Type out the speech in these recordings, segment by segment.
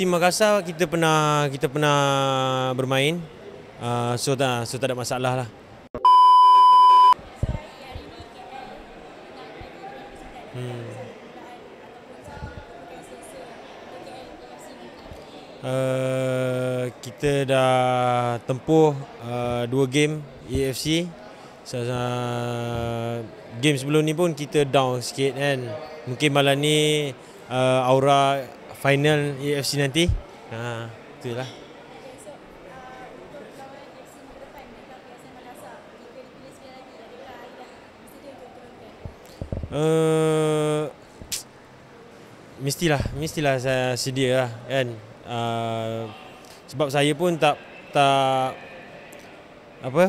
Tim Makassar kita pernah bermain. So tak ada masalah lah. Kita dah tempuh 2 game AFC. Game sebelum ni pun kita down sikit kan. Mungkin malam ni aura final AFC nanti. Itulah. Mestilah saya sedia lah kan. Sebab saya pun tak apa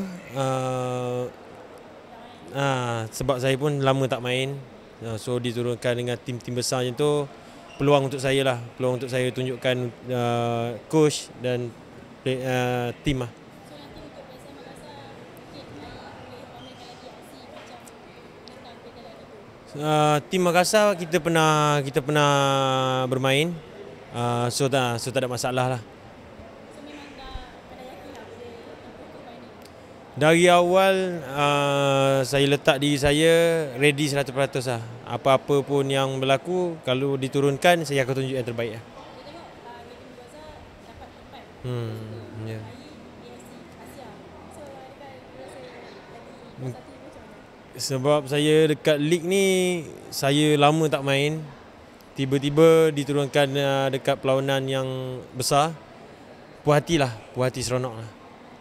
sebab saya pun lama tak main. So diturunkan dengan tim-tim besar macam tu, peluang untuk saya lah, peluang untuk saya tunjukkan coach dan tim lah. Tim Makassar kita pernah bermain. So tak ada masalah lah. Dari awal saya letak diri saya ready 100% lah. Apa-apa pun yang berlaku, kalau diturunkan saya akan tunjuk yang terbaik lah. Yeah. Sebab saya dekat league ni saya lama tak main. Tiba-tiba diturunkan dekat perlawanan yang besar. Puas hati seronok lah.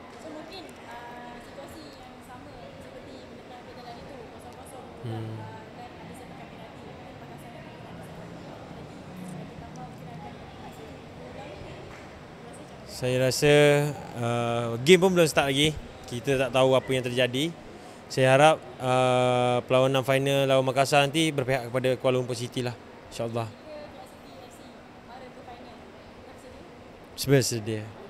Saya rasa game pun belum start lagi. Kita tak tahu apa yang terjadi. Saya harap perlawanan final lawan Makassar nanti berpihak kepada Kuala Lumpur City lah, insyaAllah. Bersedia.